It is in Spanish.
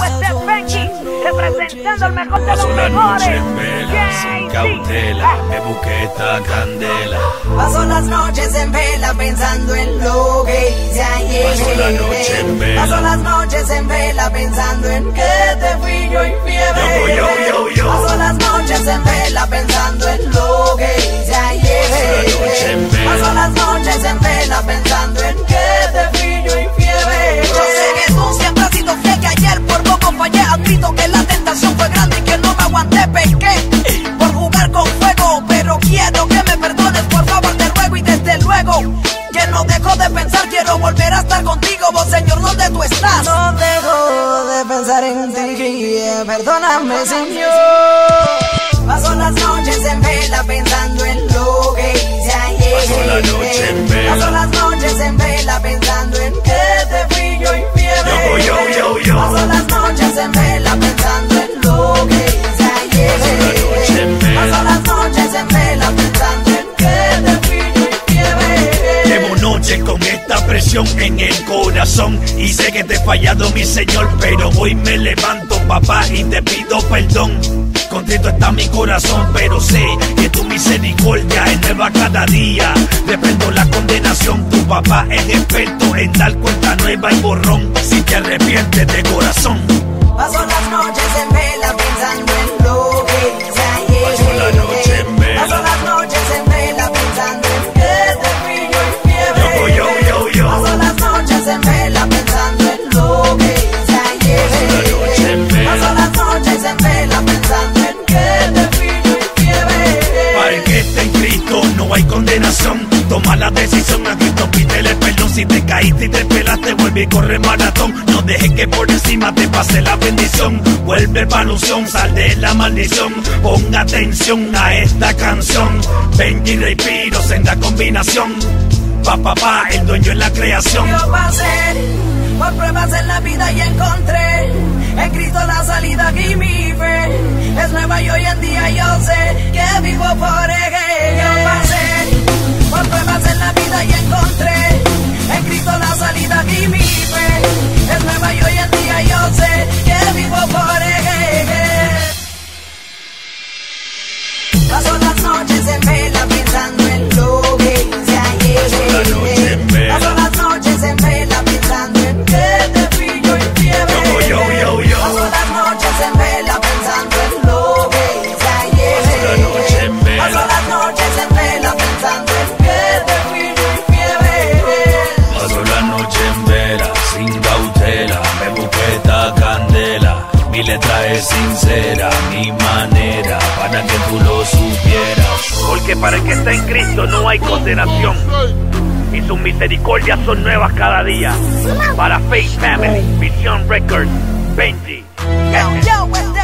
este es Benji, representando el mejor de los Paso la noche mejores. en vela, sin cautela, me busqué esta candela. Paso las noches en vela pensando en lo que hice ayer. Paso la noche en vela. Paso las noches en vela pensando en que te fui yo infiel. Yo. Paso las noches en vela pensando en lo que hice ayer. Paso la noche en vela. Paso las noches en vela pensando en que te fui yo infiel. Yo sé que tú siempre has sido fiel, que ayer por poco fallé. Admito que la tentación fue grande y que no me aguanté, pequé por jugar con fuego. Pero quiero que me perdones, por favor te ruego. Y desde luego que no dejo de pensar, quiero volver a estar contigo. Vos, Señor, ¿dónde tú estás? No dejo de pensar en ti, perdóname, Señor. Paso las noches en vela pensando en lo que hice ayer. Paso la noche en vela. Paso las noches en vela pensando en que te fui yo infiel. Yo. Paso las noches en vela pensando en lo que hice ayer. Paso la noche en vela. Paso las noches en vela pensando en que te fui yo infiel. Llevo noches con esta presión en el corazón y sé que te he fallado, mi Señor, pero hoy me levanto, papá, y te pido perdón. Contrito está mi corazón, pero sé que tu misericordia es nueva cada día. Reprendo la condenación, tu papá es experto en dar cuenta nueva y borrón. Si te arrepientes de corazón. Paso las noches en vela pensando en lo que hice ayer. Paso la noche en vela. Paso las noches en vela pensando en que te fui yo infiel. Yo. Paso las noches en vela pensando en lo que hice ayer. Paso la noche en vela. Paso las noches en vela pensando en que te fui yo infiel. Para el que está en Cristo no hay condenación. Toma la decisión, a Cristo pídele perdón. Si te caíste y te pelaste, vuelve y corre maratón. No dejes que por encima te pase la bendición. Vuelve pa' ilusión, sal de la maldición. Ponga atención a esta canción. Benji Ray Piros en la combinación. Papá, el dueño en la creación. Yo pasé por pruebas en la vida y encontré en Cristo la salida y mi fe es nueva y hoy en día yo sé que vivo por Él. Yo pasé por pruebas en la vida y encontré en Cristo la salida y mi fe es nueva y hoy en día yo sé que vivo por Él. Paso las noches en vela pensando en lo que hice ayer. Paso la noche en vela. Paso las noches en vela pensando en que te fui yo infiel. Yo. Paso las noches en vela pensando en lo que hice ayer. Paso la noche en vela. Paso las noches en vela pensando en que te fui yo infiel. Paso la noche en vela, sin cautela, me busqué esta candela. Mi letra es sincera, mi manera, para que tú lo supieras. Porque para el que está en Cristo no hay condenación, y sus misericordias son nuevas cada día. Para Faith Family, Vision Records, Benji. Yo,